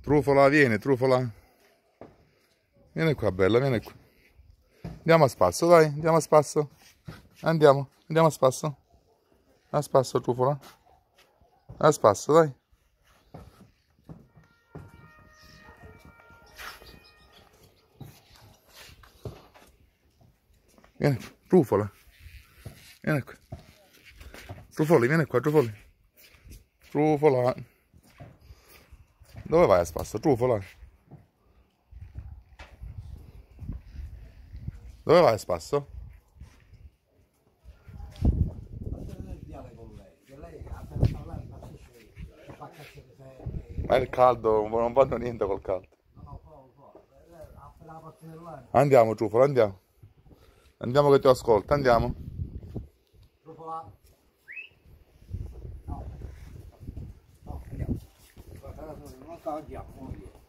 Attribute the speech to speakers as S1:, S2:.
S1: Trufola, vieni, trufola. Vieni qua, bella, vieni qua. Andiamo a spasso, dai, andiamo a spasso. Andiamo a spasso. A spasso, trufola. A spasso, dai. Vieni qua, trufola. Vieni qua. Trufoli, vieni qua, trufoli. Trufola. Dove vai a spasso, trufola? Dove vai a spasso? Ma è il caldo, non vanno niente col caldo. Andiamo, trufola, andiamo. Andiamo che ti ascolta, andiamo.
S2: Trufola. No, andiamo. Non andiamo.